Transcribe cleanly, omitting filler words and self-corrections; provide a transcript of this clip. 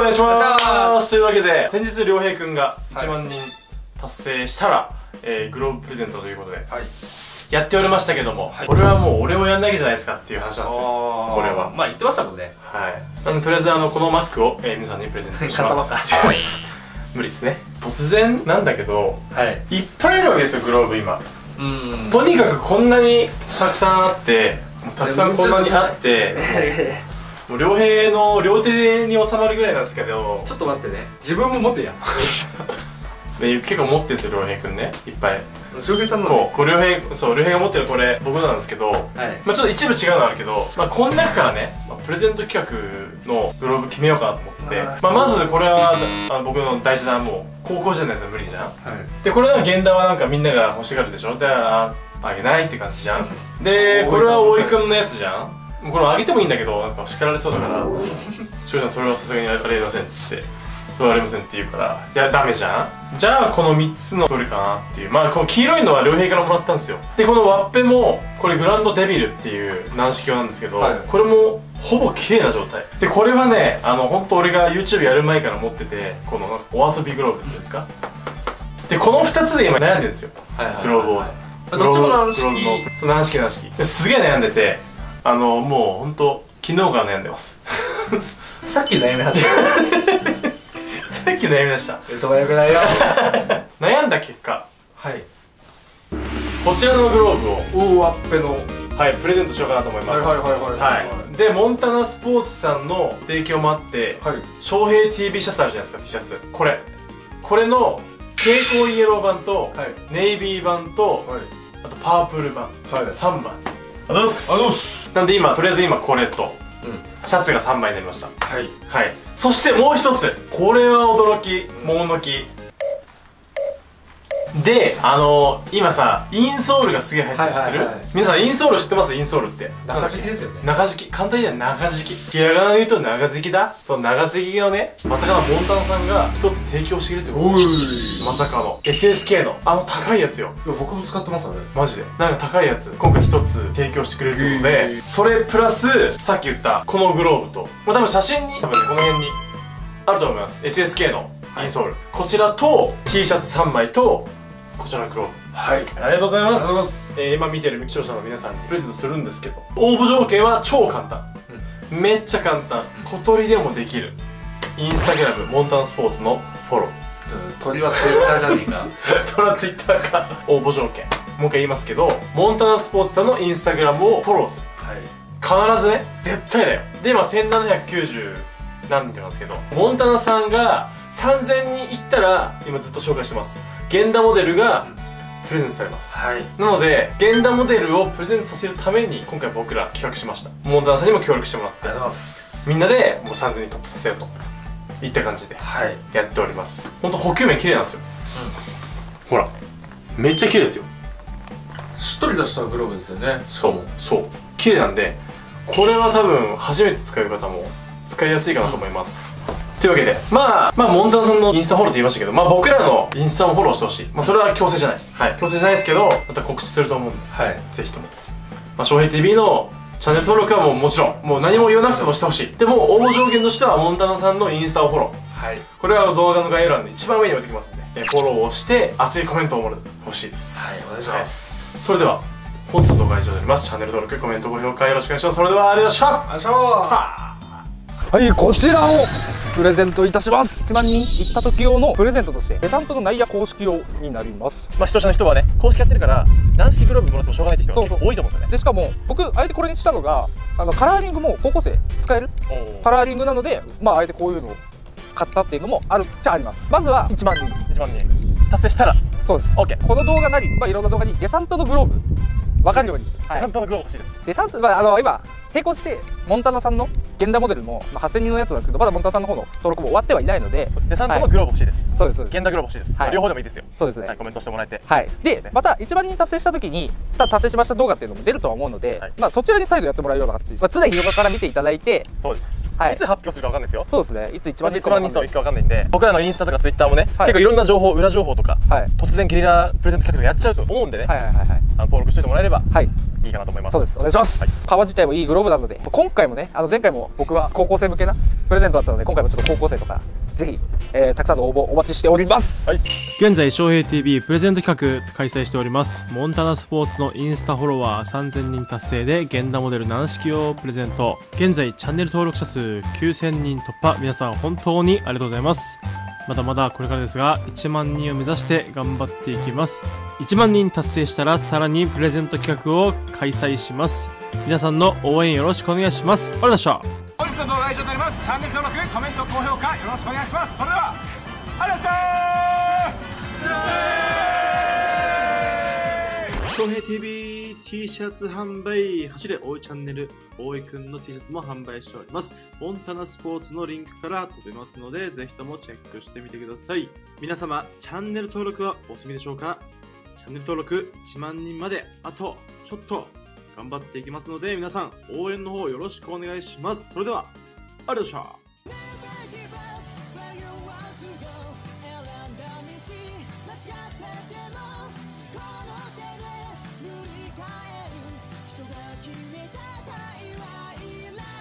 お願いします。というわけで先日良平くんが1万人達成したら、グローブプレゼントということで、やっておりましたけども、これはもう俺もやんなきゃじゃないですかっていう話なんですよ。これはまあ言ってましたもんね。はい。なのでとりあえずこのマックを、皆さんにプレゼントします。無理ですね。突然なんだけど、いっぱいあるわけですよグローブ今。とにかくこんなにたくさんあって、たくさんこんなにあって。もう良平の両手に収まるぐらいなんですけど。ちょっと待ってね、自分も持ってや。結構持ってるんですよ良平くんね、いっぱい。翔平さんのこう良平が持ってるこれ僕なんですけど、まあちょっと一部違うのあるけど、まあこの中からねプレゼント企画のグローブ決めようかなと思ってて、まあまずこれは僕の大事なもう高校時代のやつは無理じゃん。でこれは源田はなんかみんなが欲しがるでしょ。だからあげないって感じじゃん。でこれは大井くんのやつじゃん。これあげてもいいんだけどなんか叱られそうだから「翔平さんそれはさすがにありません」っつって「それはありません」って言うから「いやダメじゃん。じゃあこの3つのどれかな」っていう。まあこの黄色いのは良平からもらったんですよ。でこのワッペもこれグランドデビルっていう軟式用なんですけど、これもほぼ綺麗な状態で、これはね本当俺が YouTube やる前から持ってて、このお遊びグローブっていうんですか。でこの2つで今悩んでるんですよ、グローブを。どっちも軟式。そう軟式ですげえ悩んでて、もうほんと昨日から悩んでます。さっき悩み始めた。さっき悩みました。嘘はよくないよ。悩んだ結果、こちらのグローブをワッペのプレゼントしようかなと思います。でモンタナスポーツさんの提供もあって、翔平 TV シャツあるじゃないですか。 T シャツこれの蛍光イエロー版とネイビー版とあとパープル版3枚ありがとうございます。なんで今とりあえずこれとシャツが3枚になりました。そしてもう一つ、これは驚きものきで、今さインソールがすげえ入ってる。知ってる？皆さんインソール知ってます？インソールって中敷きですよね。中敷き、簡単に言うと中敷き、ひらがなで言うと長敷きだ。その長敷きをね、まさかのモンタナさんが一つ提供してくれるってこと。まさかの SSK の高いやつよ。僕も使ってます。あれマジでなんか高いやつ今回一つ提供してくれるってことで、それプラスさっき言ったこのグローブと、多分写真に多分ねこの辺にあると思います。 SSK のインソール、こちらと T シャツ3枚とこちらのグローブ。ありがとうございます。今見てる視聴者の皆さんにプレゼントするんですけど、応募条件は超簡単、めっちゃ簡単、小鳥でもできる。インスタグラムモンタナスポーツのフォロー。鳥はツイッターじゃねえか。鳥はツイッターか。応募条件もう一回言いますけど、モンタナスポーツさんのインスタグラムをフォローする。必ずね、絶対だよ。で今1790何人なんですけど、モンタナさんが3000人いったら今ずっと紹介してます源田モデルがプレゼントされます。なので源田モデルをプレゼントさせるために今回僕ら企画しました。モンタナさんにも協力してもらって、みんなでもう3000人突破させようといった感じでやっております。ほんと補給面綺麗なんですよ。ほらめっちゃ綺麗ですよ。しっとりとしたグローブですよね。そう綺麗なんで、これは多分初めて使う方も使いやすいかなと思います。というわけでまあモンタナさんのインスタフォローって言いましたけど、僕らのインスタもフォローしてほしい。それは強制じゃないです。強制じゃないですけど、また告知すると思うんで、ぜひとも翔平 TV のチャンネル登録はもちろんもう何も言わなくてもしてほしい。でも応募条件としてはモンタナさんのインスタをフォロー、これは動画の概要欄で一番上に置いておきますんで、フォローをして熱いコメントを欲しいです。お願いします。それでは本日の動画は以上になります。チャンネル登録、コメント、ご評価よろしくお願いします。それではありがとうございました。 こちらをプレゼントいたします。1万人行った時用のプレゼントとしてデサントの内野公式用になります。 視聴者の人はね公式やってるから軟式グローブもらってもしょうがないって人が多いと思うんだよね。 でしかも僕あえてこれにしたのがカラーリングも高校生使えるカラーリングなので、あえてこういうのを買ったっていうのもあるっちゃあります。まずは1万人達成したらそうです。 OK。 この動画なり、いろんな動画にデサントのグローブ分かるように、 デサントのグローブ欲しいです。 デサント今並行してモンタナさんの源田モデルも8000人のやつなんですけど、まだモンタナさんの方の登録も終わってはいないので、 デサントのグローブ欲しいです。 そうです。 源田グローブ欲しいです。両方でもいいですよ。そうですね。コメントしてもらえて、 でまた1万人達成した時に達成しました動画っていうのも出るとは思うので、そちらに再度やってもらうような形、常日頃から見ていただいて。そうです。いつ発表するか分かんないですよ。そうですね。いつ1万人数いくか分かんないんで、僕らのインスタとかツイッターもね結構いろんな情報、裏情報とか突然ゲリラプレゼント企画とかやっちゃうと思うんでね、登録しておいてもらえればいいかなと思います。そうです。お願いします。革自体もいいグローブロブなので、今回もね、前回も僕は高校生向けなプレゼントだったので、今回もちょっと高校生とかぜひ、たくさんの応募お待ちしております。はい、 現在翔平 TV プレゼント企画開催しております。モンタナスポーツのインスタフォロワー3000人達成で源田モデル軟式をプレゼント。現在チャンネル登録者数9000人突破。皆さん本当にありがとうございます。まだまだこれからですが、1万人を目指して頑張っていきます。1万人達成したらさらにプレゼント企画を開催します。皆さんの応援よろしくお願いします。ありがとうございました。本日の動画は以上になります。チャンネル登録、コメント、高評価よろしくお願いします。それでは、ありがとうございました。翔平 TV T シャツ販売、走れ大井チャンネル、大井くんの T シャツも販売しております。モンタナスポーツのリンクから飛べますので、ぜひともチェックしてみてください。皆様、チャンネル登録はお済みでしょうか？チャンネル登録1万人まであとちょっと頑張っていきますので、皆さん応援の方よろしくお願いします。それでは、ありがとうございました。 決めた対話いら